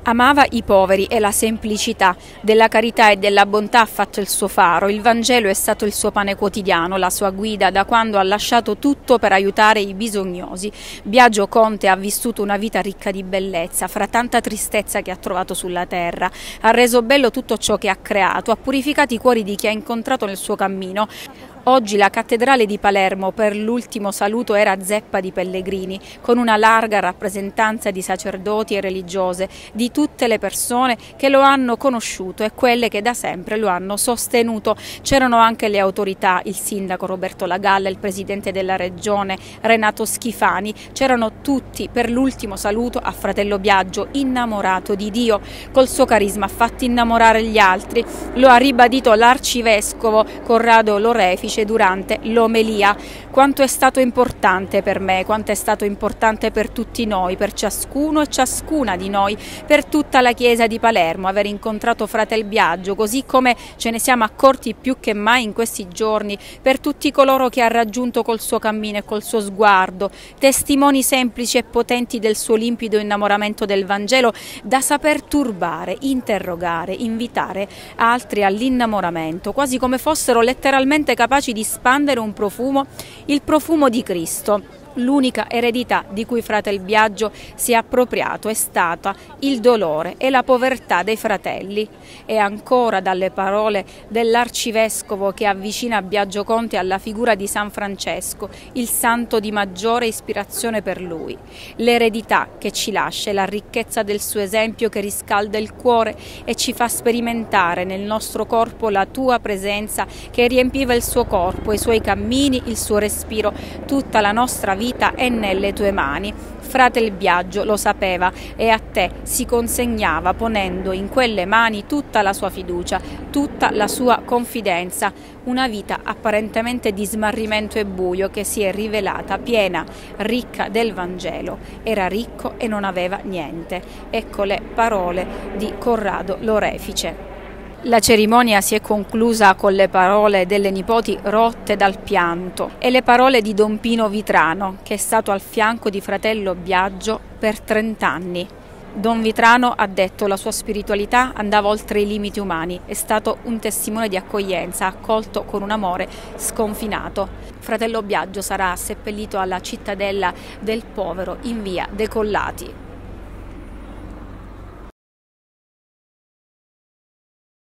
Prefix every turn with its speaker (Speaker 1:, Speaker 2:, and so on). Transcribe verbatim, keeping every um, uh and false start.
Speaker 1: Amava i poveri e la semplicità, della carità e della bontà ha fatto il suo faro, il Vangelo è stato il suo pane quotidiano, la sua guida da quando ha lasciato tutto per aiutare i bisognosi. Biagio Conte ha vissuto una vita ricca di bellezza, fra tanta tristezza che ha trovato sulla terra, ha reso bello tutto ciò che ha creato, ha purificato i cuori di chi ha incontrato nel suo cammino. Oggi la cattedrale di Palermo per l'ultimo saluto era zeppa di pellegrini, con una larga rappresentanza di sacerdoti e religiose, di tutte le persone che lo hanno conosciuto e quelle che da sempre lo hanno sostenuto. C'erano anche le autorità, il sindaco Roberto Lagalla, il presidente della regione Renato Schifani, c'erano tutti per l'ultimo saluto a fratello Biagio, innamorato di Dio, col suo carisma ha fatto innamorare gli altri, lo ha ribadito l'arcivescovo Corrado Lorefice durante l'omelia. Quanto è stato importante per me, quanto è stato importante per tutti noi, per ciascuno e ciascuna di noi, per tutta la Chiesa di Palermo, aver incontrato fratel Biagio, così come ce ne siamo accorti più che mai in questi giorni, per tutti coloro che ha raggiunto col suo cammino e col suo sguardo, testimoni semplici e potenti del suo limpido innamoramento del Vangelo, da saper turbare, interrogare, invitare altri all'innamoramento, quasi come fossero letteralmente capaci di spandere un profumo, il profumo di Cristo. L'unica eredità di cui fratel Biagio si è appropriato è stata il dolore e la povertà dei fratelli. E ancora dalle parole dell'arcivescovo che avvicina Biagio Conte alla figura di San Francesco, il santo di maggiore ispirazione per lui. L'eredità che ci lascia è la ricchezza del suo esempio che riscalda il cuore e ci fa sperimentare nel nostro corpo la tua presenza che riempiva il suo corpo, i suoi cammini, il suo respiro, tutta la nostra vita vita è nelle tue mani. Fratel Biagio lo sapeva e a te si consegnava ponendo in quelle mani tutta la sua fiducia, tutta la sua confidenza, una vita apparentemente di smarrimento e buio che si è rivelata piena, ricca del Vangelo. Era ricco e non aveva niente. Ecco le parole di Corrado Lorefice. La cerimonia si è conclusa con le parole delle nipoti rotte dal pianto e le parole di Don Pino Vitrano, che è stato al fianco di fratello Biagio per trent'anni. Don Vitrano ha detto la sua spiritualità andava oltre i limiti umani, è stato un testimone di accoglienza, accolto con un amore sconfinato. Fratello Biagio sarà seppellito alla cittadella del Povero in via Decollati.